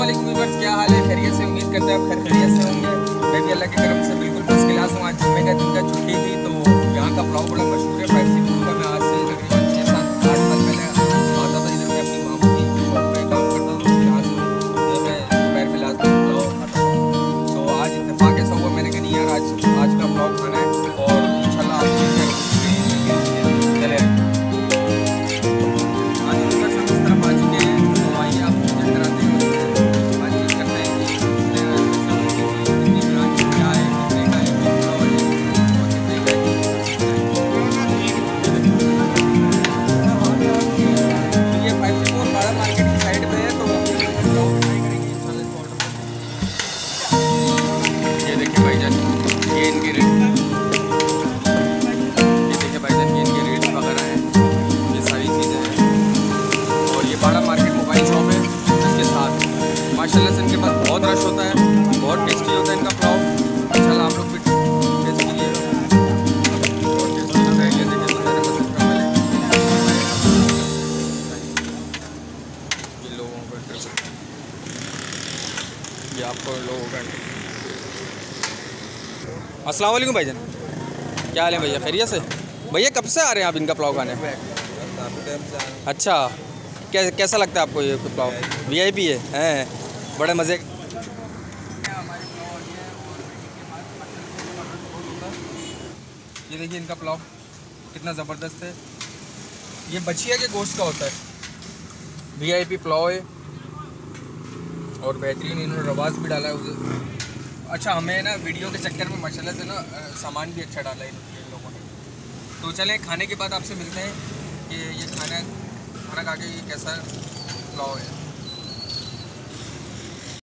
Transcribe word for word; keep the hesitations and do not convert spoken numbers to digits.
वालेकुम व्यूअर्स, क्या हाल है? खैरियत से? उम्मीद करते हैं आप खैर खैरियत से होंगे। मैं भी अल्लाह की करम से बिल्कुल फर्स्ट क्लास हूँ। आज जुम्मे का दिन का छुट्टी थी तो यहाँ का पुलाव बड़ा मशहूर है। फाइव सी का मैं आज से तकरीबन छः सात आठ साल पहले आता था इधर। मैं अपनी मामू की शॉप पे काम करता था, यहाँ से मैं दोपहर में लाता पुलाव खाता था। तो आज इत्तेफाक ऐसा हुआ, मैंने कहा नहीं यार आज आज का पुलाव खाना है और इंशाल्लाह आप चले आए। आज उनका सब इस तरफ आ चुके हैं तो आइए आपको चेक कराते हैं, बातचीत करते हैं कि कितनी ब्रांच क्या है, कितने का है, कितना और कितने का है। तो ये फाइव सी फोर बाड़ा मार्केट की साइड पे है तो ट्राई करेंगे इंशाल्लाह इस ऑर्डर पर। ये देखिए भाईजान, ये इनकी रेट, ये देखिए भाईजान, ये इनके रेट वगैरह हैं, ये सारी चीज़ें हैं। और ये बाड़ा मार्केट मोबाइल शॉप है, इसके साथ माशाल्लाह से इनके पास बहुत रश होता है, बहुत टेस्टी होता है इनका पुलाव। इंशाल्लाह आप लोग भी टेस्ट कीजिएगा, बहुत टेस्टी होता है। ये देखिए सारे मसाले वाले, ये लोगों का इंटरेस्ट, ये आपको लोगों का इंटरेस्ट। अस्सलाम वालेकुम भाईजान, क्या हाल है भैया? खैरियत से? भैया कब से आ रहे हैं आप इनका पुलाव खाने? अच्छा, कैसे कैसा लगता है आपको ये पुलाव? वीआईपी है हैं, बड़े मज़े। ये देखिए इनका पुलाव कितना ज़बरदस्त है। ये बछिया के गोश्त का होता है, वीआईपी पुलाव है और बेहतरीन इन्होंने रवाज़ भी डाला है उसे। अच्छा, हमें ना वीडियो के चक्कर में माशाल्लाह से ना सामान भी अच्छा डाला है इन लोगों ने। तो चलें खाने के बाद आपसे मिलते हैं कि ये खाना खाना खा के ये कैसा पुलाव है।